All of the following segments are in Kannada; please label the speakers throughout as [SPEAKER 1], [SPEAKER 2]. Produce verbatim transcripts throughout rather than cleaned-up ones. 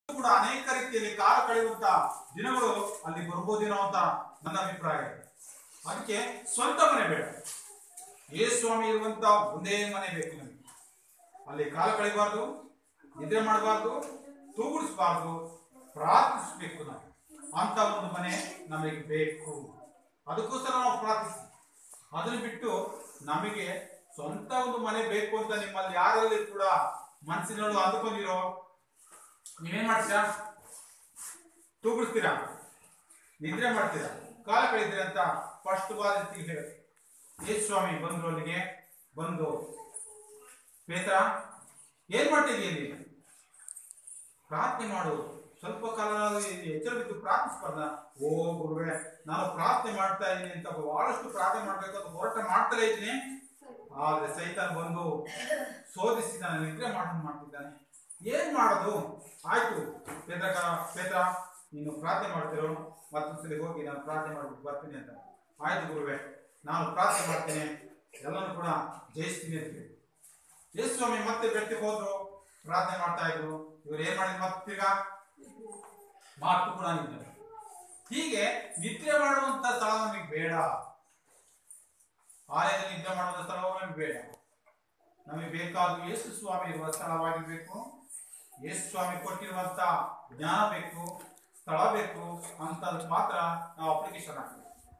[SPEAKER 1] ಕೂಡ ಅನೇಕ ರೀತಿಯಲ್ಲಿ ಕಾಲ ಕಳೆಯುವಂತ ದಿನಗಳು ಅಲ್ಲಿ ಬರ್ಬೋದೇನೋ ಅಂತ ನನ್ನ ಅಭಿಪ್ರಾಯ. ಅದಕ್ಕೆ ಸ್ವಂತ ಮನೆ ಬೇಡ, ಯೇಸು ಸ್ವಾಮಿ ಇರುವಂತ ಒಂದೇ ಮನೆ ಬೇಕು ನಮಗೆ. ಅಲ್ಲಿ ಕಾಲ ಕಳೆಯಬಾರ್ದು, ನಿದ್ರೆ ಮಾಡಬಾರ್ದು, ತೂಗುಡಿಸಬಾರ್ದು, ಪ್ರಾರ್ಥಿಸಬೇಕು. ನಾವು ಅಂತ ಒಂದು ಮನೆ ನಮಗೆ ಬೇಕು. ಅದಕ್ಕೋಸ್ಕರ ನಾವು ಪ್ರಾರ್ಥಿಸಿ. ಅದನ್ನು ಬಿಟ್ಟು ನಮಗೆ ಸ್ವಂತ ಒಂದು ಮನೆ ಬೇಕು ಅಂತ ನಿಮ್ಮಲ್ಲಿ ಯಾರಲ್ಲಿ ಕೂಡ ಮನಸ್ಸಿನೊಳಗೆ ಅಂದುಕೊಂಡಿರೋ ನೀವೇನ್ ಮಾಡ್ತೀರಾ? ತೂಗುಡಿಸ್ತೀರಾ, ನಿದ್ರೆ ಮಾಡ್ತೀರಾ, ಕಾಲ ಕಳೀತೀರಾ ಅಂತ ಫಸ್ಟ್ ಬಾರಿ ಹೇಳಿ. ಯೇಸು ಸ್ವಾಮಿ ಬಂದ್ರು, ಅಲ್ಲಿಗೆ ಬಂದು ಪೇತ್ರ ಏನ್ ಮಾಡ್ತಿದೀಯ ನೀನು? ಪ್ರಾರ್ಥನೆ ಮಾಡು, ಸ್ವಲ್ಪ ಕಾಲ ಎಚ್ಚರ ಬಿದ್ದು ಪ್ರಾರ್ಥಿಸ್ಬಾರ್ದ? ಓ ಗುರುವೇ, ನಾನು ಪ್ರಾರ್ಥನೆ ಮಾಡ್ತಾ ಇದ್ದೀನಿ ಅಂತ ಬಹಳಷ್ಟು ಪ್ರಾರ್ಥನೆ ಮಾಡ್ಬೇಕು ಅಂತ ಹೋರಾಟ ಮಾಡ್ತಲೇ ಇದ್ದೀನಿ. ಆದ್ರೆ ಸೈತಾನ ಬಂದು ಶೋಧಿಸಿ ನಾನು ನಿದ್ರೆ ಮಾಡೋದು ಮಾಡ್ತಿದ್ದಾನೆ. ಏನ್ ಮಾಡೋದು? ಆಯ್ತು ಪೇತ್ರ ಪೇತ್ರ ನೀನು ಪ್ರಾರ್ಥನೆ ಮಾಡ್ತಿರೋ, ಮತ್ತೊಂದ್ಸಲಿ ಹೋಗಿ ನಾನು ಪ್ರಾರ್ಥನೆ ಮಾಡ್ಬಿಟ್ಟು ಬರ್ತೀನಿ ಅಂತ. ಆಯ್ತು ಗುರುವೇ, ನಾನು ಪ್ರಾರ್ಥನೆ ಮಾಡ್ತೇನೆ, ಎಲ್ಲರೂ ಕೂಡ ಜಯಿಸ್ತೀನಿ ಅಂತ ಹೇಳಿ ಯೇಸು ಸ್ವಾಮಿ ಮತ್ತೆ ಬೆಟ್ಟಕ್ಕೆ ಹೋದ್ರು, ಪ್ರಾರ್ಥನೆ ಮಾಡ್ತಾ ಇದ್ರು. ಇವ್ರು ಏನ್ ಮಾಡಿದ್ರು? ಮತ್ತೀಗ ಮಾತು ಕೂಡ ನಿಂತರು. ಹೀಗೆ ನಿದ್ರೆ ಮಾಡುವಂತ ಸ್ಥಳ ನಮಗೆ ಬೇಡ. ಆಲಯದಲ್ಲಿ ನಿದ್ರೆ ಮಾಡುವಂತ ಸ್ಥಳ ನಮಗೆ ಬೇಡ. ನಮಗೆ ಬೇಕಾದ ಯೇಸು ಸ್ವಾಮಿ ಇರುವ ಸ್ಥಳವಾಗಿರ್ಬೇಕು. ಯೇಸು ಸ್ವಾಮಿ ಕೊಟ್ಟಿರುವಂತ ಜ್ಞಾನ ಬೇಕು, ಸ್ಥಳ ಬೇಕು ಅಂತ ಮಾತ್ರ ನಾವು ಅಪ್ಲಿಕೇಶನ್ ಹಾಕಬೇಕು.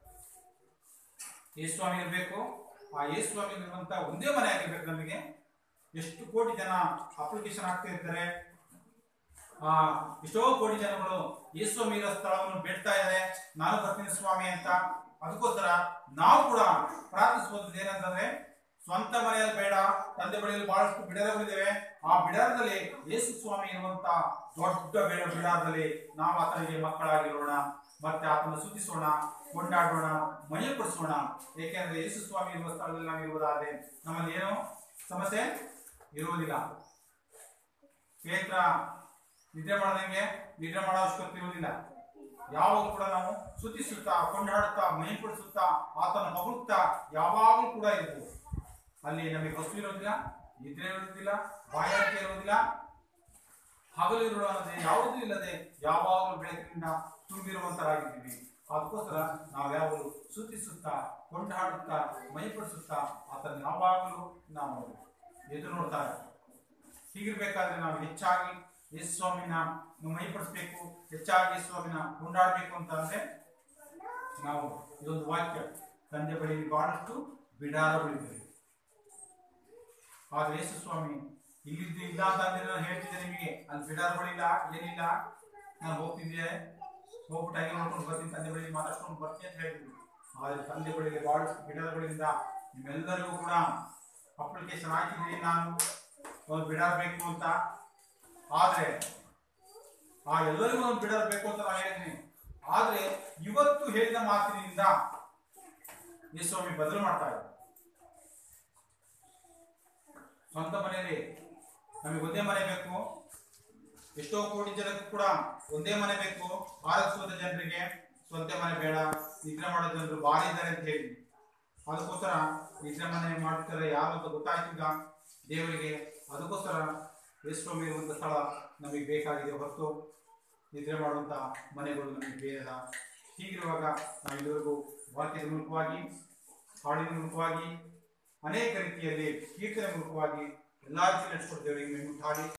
[SPEAKER 1] ಯೇಸು ಸ್ವಾಮಿ ಇರಬೇಕು. ಆ ಯೇಸು ಸ್ವಾಮಿ ಇರುವಂತ ಒಂದೇ ಮನೆ ಆಗಿರ್ಬೇಕು ನಮಗೆ. ಎಷ್ಟು ಕೋಟಿ ಜನ ಅಪ್ಲಿಕೇಶನ್ ಹಾಕ್ತಾ ಇರ್ತಾರೆ. ಆ ಎಷ್ಟೋ ಕೋಟಿ ಜನಗಳು ಯೇಸು ಸ್ವಾಮಿ ಇರೋ ಸ್ಥಳವನ್ನು ಬೇಡ್ತಾ ಇದ್ದಾರೆ, ನಾನು ಬರ್ತೀನಿ ಸ್ವಾಮಿ ಅಂತ. ಅದಕ್ಕೋಸ್ಕರ ನಾವು ಕೂಡ ಪ್ರಾರ್ಥಿಸುವಂಥದ್ದು ಏನಂತಂದ್ರೆ, ಸ್ವಂತ ಮನೆಯಲ್ಲಿ ಬೇಡ, ತಂದೆ ಬಳಿಯಲ್ಲಿ ಬಹಳಷ್ಟು ಬಿಡಾರಗಳಿದ್ದೇವೆ. ಆ ಬಿಡಾರದಲ್ಲಿ ಯೇಸು ಸ್ವಾಮಿ ಇರುವಂತ ದೊಡ್ಡ ಬೇಡ ಬಿಡಾರದಲ್ಲಿ ನಾವು ಆತನಿಗೆ ಮಕ್ಕಳಾಗಿರೋಣ, ಮತ್ತೆ ಆತನ ಸ್ತುತಿಸೋಣ, ಕೊಂಡಾಡೋಣ, ಮಹಿಮೆಪಡಿಸೋಣ. ಏಕೆಂದ್ರೆ ಯೇಸು ಸ್ವಾಮಿ ಇರುವ ಸ್ಥಳದಲ್ಲಿ ನಾವು ಇರುವುದಾದ್ರೆ ನಮ್ಮಲ್ಲಿ ಏನೋ ಸಮಸ್ಯೆ ಇರುವುದಿಲ್ಲ. ಪೇತ್ರ ನಿದ್ರೆ ಮಾಡದಂಗೆ ನಿದ್ರೆ ಮಾಡೋ ಅವಶ್ಯಕತೆ ಇರುವುದಿಲ್ಲ. ಯಾವಾಗ ಕೂಡ ನಾವು ಸ್ತುತಿಸುತ್ತಾ, ಕೊಂಡಾಡುತ್ತಾ, ಮಹಿಮೆಪಡಿಸುತ್ತಾ, ಆತನ ಹೊಗಳುತ್ತಾ ಯಾವಾಗಲೂ ಕೂಡ ಇರ್ಬೋದು. ಅಲ್ಲಿ ನಮಗೆ ಹಸು ಇರೋದಿಲ್ಲ, ನಿದ್ರೆ ಇರುವುದಿಲ್ಲ, ಬಾಯಾರಿಕೆ ಇರುವುದಿಲ್ಲ, ಹಗಲು ಇರುವುದೇ ಯಾವುದೂ ಇಲ್ಲದೆ ಯಾವಾಗಲೂ ಬೆಳಕಿನಿಂದ ತುಂಬಿರುವಂತರಾಗಿದ್ದೀವಿ. ಅದಕ್ಕೋಸ್ಕರ ನಾವು ಯಾವಾಗಲೂ ಸ್ತುತಿಸುತ್ತಾ, ಕೊಂಡಾಡುತ್ತಾ, ಮಹಿಮೆಪಡಿಸುತ್ತಾ ಆತನ ಯಾವಾಗಲೂ ನಾವು ಎದುರು ನೋಡ್ತಾರೆ. ಹೀಗಿರ್ಬೇಕಾದ್ರೆ ನಾವು ಹೆಚ್ಚಾಗಿ ಯೇಸು ಸ್ವಾಮಿನ ಮಹಿಮೆಪಡಿಸಬೇಕು, ಹೆಚ್ಚಾಗಿ ಯೇಸು ಸ್ವಾಮಿನ ಕೊಂಡಾಡಬೇಕು ಅಂತ ಅಂದ್ರೆ ನಾವು ಇದೊಂದು ವಾಕ್ಯ, ತಂದೆ ಬಳಿಯಲ್ಲಿ ಬಹಳಷ್ಟು ಬಿಡಾರಗಳಿವೆ. ಆದ್ರೆ ಯೇಸು ಸ್ವಾಮಿ ಇಲ್ಲಿದ್ದು ಇಲ್ಲ ಅಂತಂದ್ರೆ ನಾನು ಹೇಳ್ತಿದ್ದೆ ನಿಮಗೆ, ಅಲ್ಲಿ ಬಿಡಾರಗಳಿಲ್ಲ, ಏನಿಲ್ಲ, ನಾನು ಹೋಗ್ತಿದ್ದೆ, ಹೋಗ್ಬಿಟ್ಟು ಹಾಗೆ ನೋಡ್ಕೊಂಡು ಬರ್ತೀನಿ, ತಂದೆ ಬಳಿ ಮಾತಾಡ್ಕೊಂಡು ಬರ್ತೀನಿ ಅಂತ ಹೇಳಿದ್ರು. ಆದ್ರೆ ತಂದೆ ಬಳಿಗೆ ಬಹಳಷ್ಟು ಬಿಡಾರಗಳಿಂದ ನಿಮ್ಮೆಲ್ಲರಿಗೂ ಕೂಡ ಅಪ್ಲಿಕೇಶನ್ ಹಾಕಿದ್ದೀನಿ ನಾನು ಒಂದು ಬಿಡಾರ ಬೇಕು ಅಂತ. ಆದ್ರೆ ಆ ಎಲ್ಲರಿಗೂ ಒಂದು ಬಿಡಾರ ಬೇಕು ಅಂತ ನಾನು ಹೇಳಿದ್ದೀನಿ. ಆದ್ರೆ ಇವತ್ತು ಹೇಳಿದ ಮಾತಿನಿಂದ ಯೇಸು ಸ್ವಾಮಿ ಬದಲು ಮಾಡ್ತಾ ಇದ್ದಾರೆ. ಸ್ವಂತ ಮನೆಯಲ್ಲಿ ನಮಗೆ ಒಂದೇ ಮನೆ ಬೇಕು. ಎಷ್ಟೋ ಕೋಟಿ ಜನಕ್ಕೂ ಕೂಡ ಒಂದೇ ಮನೆ ಬೇಕು. ಆರಕ್ಷಿಸುವ ಜನರಿಗೆ ಸ್ವಂತ ಮನೆ ಬೇಡ, ನಿದ್ರೆ ಮಾಡೋ ಜನರು ಭಾರಿ ಇದ್ದಾರೆ ಅಂತ ಹೇಳಿ ಅದಕ್ಕೋಸ್ಕರ ನಿದ್ರೆ ಮನೆ ಮಾಡ್ತಾರೆ ಯಾರು ಅಂತ ಗೊತ್ತಾಯ್ತಿಲ್ಲ ದೇವರಿಗೆ. ಅದಕ್ಕೋಸ್ಕರ ಯೇಸು ಸ್ವಾಮಿ ಇರುವಂತ ಸ್ಥಳ ನಮಗೆ ಬೇಕಾಗಿದೆ ಹೊರತು ನಿದ್ರೆ ಮಾಡುವಂತ ಮನೆಗಳು ನಮಗೆ ಬೇಡ. ಹೀಗಿರುವಾಗ ನಾವು ಇದುವರೆಗೂ ವಾಕ್ಯದ ಮೂಲಕವಾಗಿ, ಹಾಡಿನ ಮೂಲಕವಾಗಿ, ಅನೇಕ ರೀತಿಯಲ್ಲಿ ಕೀರ್ತನೆ ಮೂಲಕವಾಗಿ ಎಲ್ಲಾ ರೀತಿ ನಡೆಸ್ಕೊಡ್ತೇವೆ.